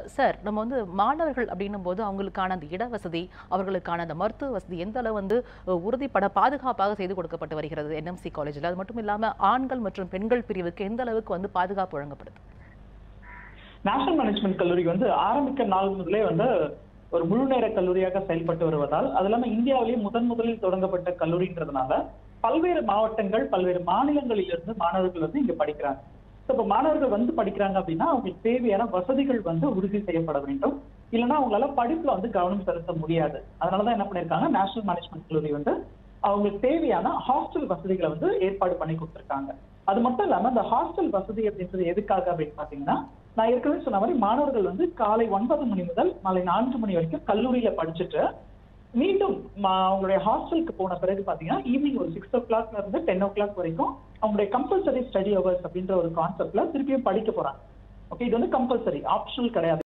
Sir நம்ம வந்து மாணவர்கள் அப்படின்னும் போது அவங்களுக்கான அந்த இட வசதி, அவர்களுக்கான அந்த மருத்துவ வசதி எந்த அளவு வந்து உறுதிப்பட பாதுகாப்பாக செய்து கொடுக்கப்பட்டு வருகிறது என்எம்சி காலேஜில்? அது மட்டும் இல்லாம ஆண்கள் மற்றும் பெண்கள் பிரிவுக்கு எந்த அளவுக்கு வந்து பாதுகாப்பு வழங்கப்படுது? நேஷனல் மேனேஜ்மெண்ட் கல்லூரி வந்து ஆரம்பிக்க நாள் முதலே வந்து ஒரு முழு நேர கல்லூரியாக செயல்பட்டு வருவதால், அது இல்லாம இந்தியாவிலேயே முதலில் தொடங்கப்பட்ட கல்லூரின்றதுனால பல்வேறு மாவட்டங்கள், பல்வேறு மாநிலங்களில் இருந்து மாணவர்கள் வந்து இங்க படிக்கிறாங்க. இப்ப மாணவர்கள் வந்து படிக்கிறாங்க அப்படின்னா அவங்களுக்கு தேவையான வசதிகள் வந்து உறுதி செய்யப்பட வேண்டும். இல்லைன்னா அவங்களால படிப்புல வந்து கவனம் செலுத்த முடியாது. அதனாலதான் என்ன பண்ணிருக்காங்க, நேஷனல் மேனேஜ்மெண்ட் கல்லூரி வந்து அவங்களுக்கு தேவையான ஹாஸ்டல் வசதிகளை வந்து ஏற்பாடு பண்ணி கொடுத்துருக்காங்க. அது மட்டும் இல்லாம இந்த ஹாஸ்டல் வசதி அப்படின்றது எதுக்காக அப்படின்னு பாத்தீங்கன்னா, நான் ஏற்கனவே சொன்ன மாதிரி மாணவர்கள் வந்து காலை 9 மணி முதல் மாலை 4 மணி வரைக்கும் கல்லூரியில படிச்சுட்டு மீண்டும் அவங்களுடைய ஹாஸ்டலுக்கு போன பிறகு பாத்தீங்கன்னா ஈவினிங் ஒரு 6 o'clock இருந்து 10 o'clock வரைக்கும் அவங்களுடைய கம்பல்சரி ஸ்டடி ஹவர்ஸ் அப்படின்ற ஒரு கான்செப்ட்ல திருப்பியும் படிக்க போறாங்க. ஓகே, இது வந்து கம்பல்சரி, ஆப்ஷனல் கிடையாது.